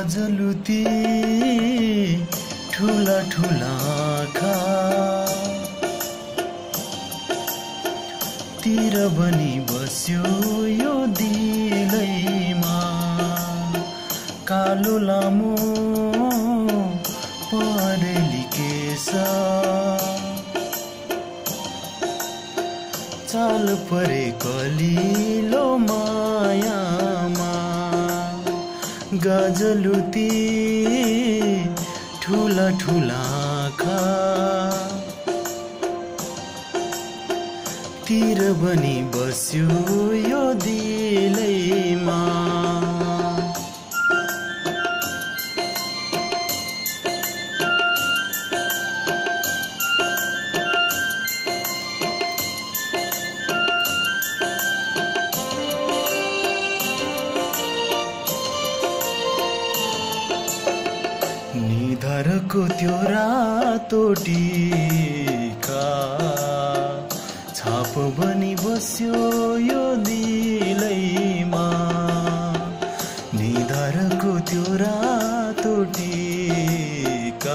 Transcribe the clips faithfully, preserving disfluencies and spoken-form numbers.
गाजलुती ठुला ठुला खा तिर बनी बस्यो यो दिलैमा कालो लामो परेली केश चाल परे कलिलो मायामा गाजलुती ठुला ठुला खा तिर बनी बस्यो यो दिलैमा निधारको त्यो रातो टीका छाप बनी बस्यो यो दिलैमा निधारको त्यो रातो टीका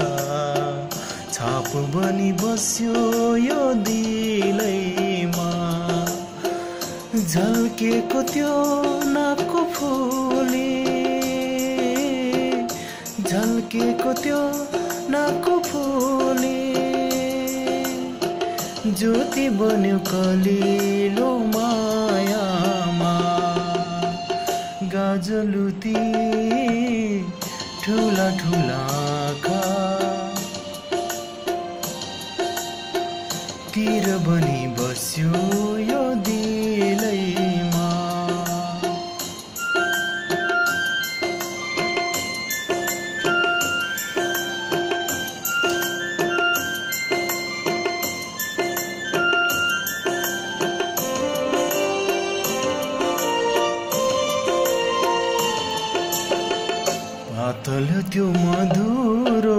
छाप बनी बस्यो यो दिलैमा झल्केको त्यो नाकको फुली झल्केको त्यो नाकको फुली ज्योति बन्यो कलिलो मायामा गाजलुती ठुला ठुला खा तिर बनी बस्यो यो दिलैमा पातल त्यो मधुरो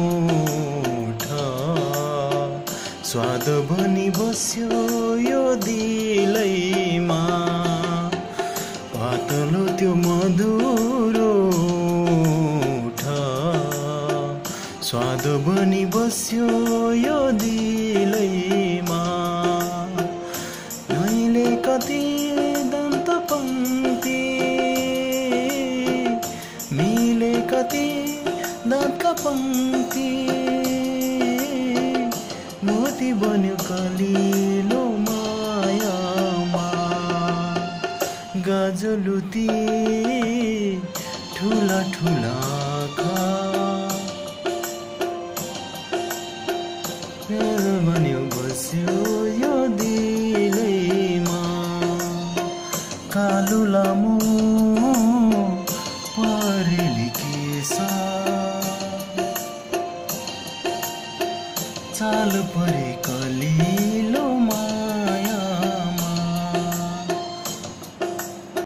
स्वाद बनी बस्यो यो दिलैमा पातल त्यो मधुरो स्वाद बनी बस्यो यो दिलैमा मैले कति दन्त पङ्क्ति मिले कति दाँतका पङ्क्ति मोती बन्यो कलिलो मायामा गाजलुती ठुला ठुला